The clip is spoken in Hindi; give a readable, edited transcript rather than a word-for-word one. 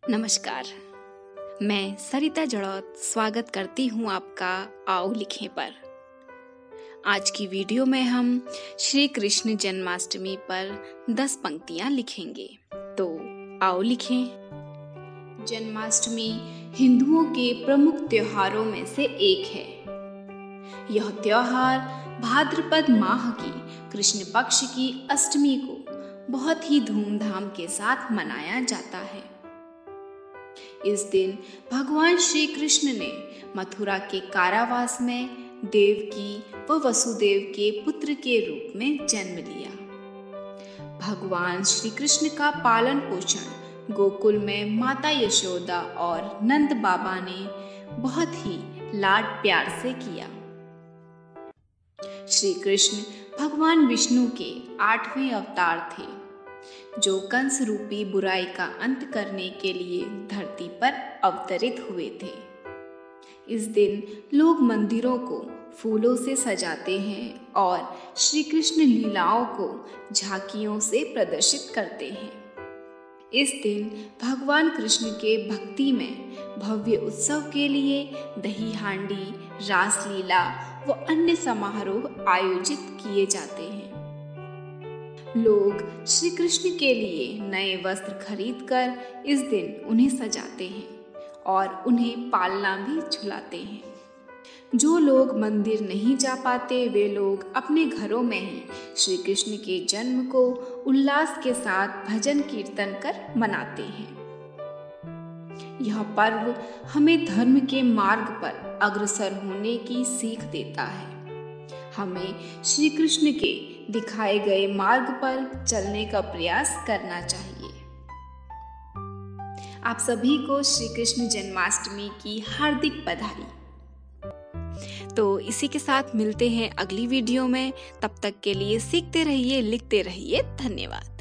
नमस्कार, मैं सरिता जड़ौत स्वागत करती हूँ आपका आओ लिखें पर। आज की वीडियो में हम श्री कृष्ण जन्माष्टमी पर 10 पंक्तियाँ लिखेंगे। तो आओ लिखें। जन्माष्टमी हिंदुओं के प्रमुख त्योहारों में से एक है। यह त्योहार भाद्रपद माह की कृष्ण पक्ष की अष्टमी को बहुत ही धूमधाम के साथ मनाया जाता है। इस दिन भगवान श्री कृष्ण ने मथुरा के कारावास में देवकी व वसुदेव के पुत्र के रूप में जन्म लिया। भगवान श्री कृष्ण का पालन पोषण गोकुल में माता यशोदा और नंद बाबा ने बहुत ही लाड प्यार से किया। श्री कृष्ण भगवान विष्णु के 8वें अवतार थे, जो कंस रूपी बुराई का अंत करने के लिए धरती पर अवतरित हुए थे। इस दिन लोग मंदिरों को फूलों से सजाते हैं और श्री कृष्ण लीलाओं को झांकियों से प्रदर्शित करते हैं। इस दिन भगवान कृष्ण के भक्ति में भव्य उत्सव के लिए दही हांडी, रासलीला व अन्य समारोह आयोजित किए जाते हैं। लोग श्री कृष्ण के लिए नए वस्त्र खरीदकर इस दिन उन्हें सजाते हैं और उन्हें पालना भी झुलाते हैं। जो लोग मंदिर नहीं जा पाते, वे लोग अपने घरों में ही श्री कृष्ण के जन्म को उल्लास के साथ भजन कीर्तन कर मनाते हैं। यह पर्व हमें धर्म के मार्ग पर अग्रसर होने की सीख देता है। हमें श्री कृष्ण के दिखाए गए मार्ग पर चलने का प्रयास करना चाहिए। आप सभी को श्री कृष्ण जन्माष्टमी की हार्दिक बधाई। तो इसी के साथ मिलते हैं अगली वीडियो में। तब तक के लिए सीखते रहिए, लिखते रहिए। धन्यवाद।